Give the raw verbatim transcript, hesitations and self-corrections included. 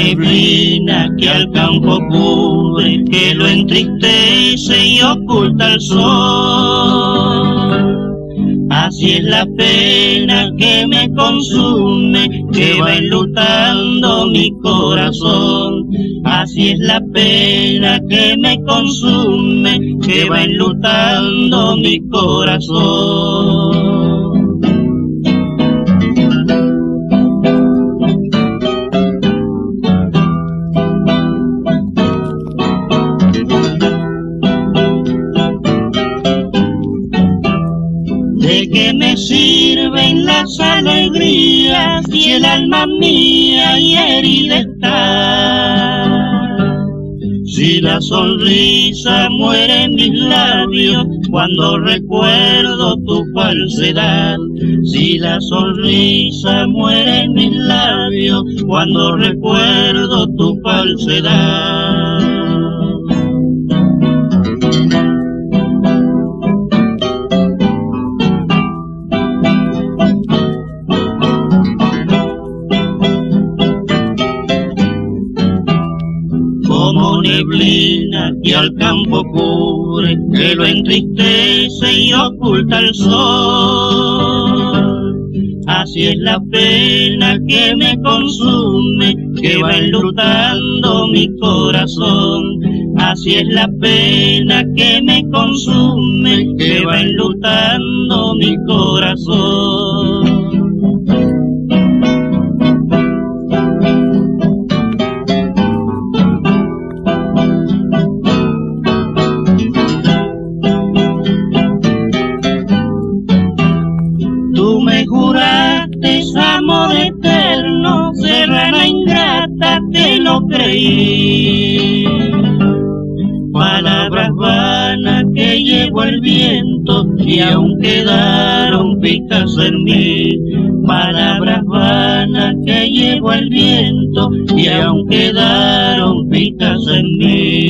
neblina que al campo cubre, que lo entristece y oculta el sol. Así es la pena que me consume, que va enlutando mi corazón. Así es la pena que me consume, que va enlutando mi corazón. ¿De qué me sirven las alegrías si el alma mía y herida está? Si la sonrisa muere en mis labios cuando recuerdo tu falsedad. Si la sonrisa muere en mis labios cuando recuerdo tu falsedad. Como neblina que al campo cubre, que lo entristece y oculta el sol. Así es la pena que me consume, que va enlutando mi corazón. Así es la pena que me consume, que va enlutando mi corazón. Tú me juraste amor eterno, serrana ingrata, te lo creí. Palabras vanas que llevó el viento y aún quedaron picas en mí. Palabras vanas que llevó el viento y aún quedaron picas en mí.